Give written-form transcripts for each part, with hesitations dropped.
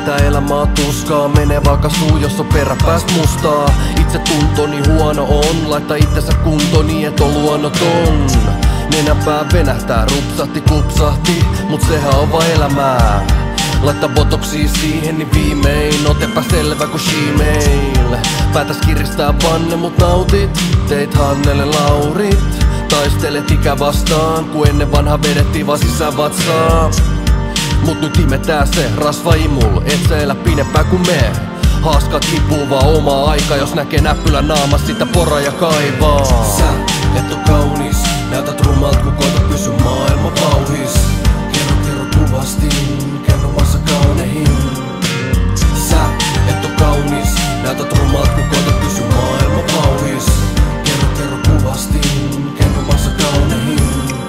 Tää elämä on tuskaa, menee vaikka suu, jos on peräpääs mustaa. Itse tuntoni huono on, laittaa itsensä kuntoon niin et on luonnoton. Nenänpää venähtää, rupsahti kupsahti, mut sehän on vaan elämää. Laittaa botoksia siihen, niin viimein oot epäselvä ku Gmail. Päätäs kiristää vanne, mut nautit, teit Hannelle laurit. Taistelet ikä vastaan, ku ennen vanha vedettiin vaan sisävatsaa. Mut nyt imetää se rasva imul, et sä elä pidempään ku me. Haaskat hipuu vaan omaa aikaa, jos näkee näppylä naamas, sitä poraa ja kaivaa. Sä et oo kaunis, näytät rumalt ku koetat pysy maailman vauhis. Kerro kuvasti, käyn omassa kaunehin. Sä et oo kaunis, näytät rumalt ku koetat pysy maailman vauhis. Kerro kuvasti, käyn omassa kaunehin.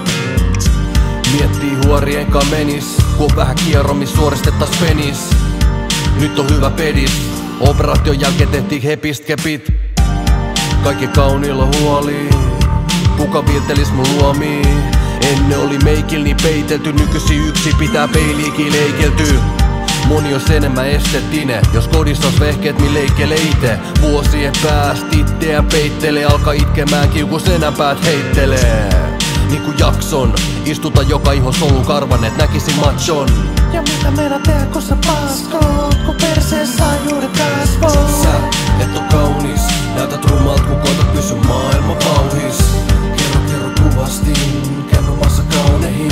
Miettii huorien menis, kun on vähän kierromis suoristettas penis. Nyt on hyvä pedis, operaation jälkeen tehtiin hepist kepit. Kaikki kauniilla huoli, kuka viettelis mun luomii. Ennen oli meikil niin peitelty, nykyisin yksi pitää peiliikin leikelty. Moni on enemmän estettinen, jos kodissa os vehkeet mi leikkelee ite. Vuosien päästä itteä peittelee, alkaa itkemään kiuku senäpäät heittelee. Niinku Jakson, istuta joka iho solun karvanet, näkisin machon. Ja mitä meidän tehdä, kun sä paskot, kun perseessä on juuri kasvot. Sä et oo kaunis, näytät rumalt ku koetat pysy maailman vauhis. Kerro kuvasti, käyn omassa kaunehin.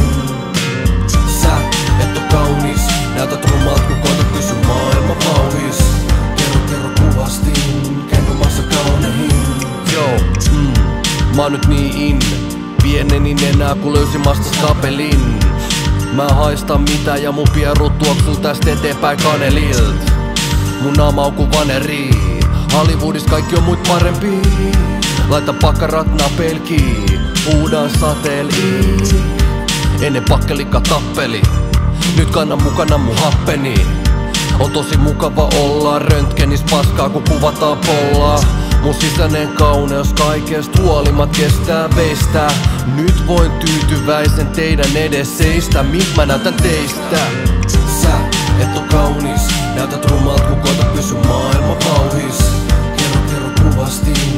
Sä et oo kaunis, näytät rumalt ku koetat pysy maailman vauhis. Kerro kuvasti, käyn omassa kaunehin. Joo, mä oon nyt niin in, pieneni enää ku löysin mastas kapelin. Mä haistan mitä ja mun pierut tuoksuu tästä eteenpäin kanelilt. Mun naama on ku vaneri, Hollywoodis kaikki on muit parempi. Laita pakkaratnaa pelkii, huudan sateeli. Ennen pakkelikka tappeli, nyt kannan mukana mun happeni. On tosi mukava olla röntgenis paskaa kun kuvataan pollaa. Mun sisäinen kauneus kaikesta huolimat kestää veistä. Nyt voin tyytyväisen teidän edes seistä, miltä mä näytän teistä. Sä et oo kaunis, näytät rumalt ku koetat pysy maailman vauhis. Kerro kuvasti,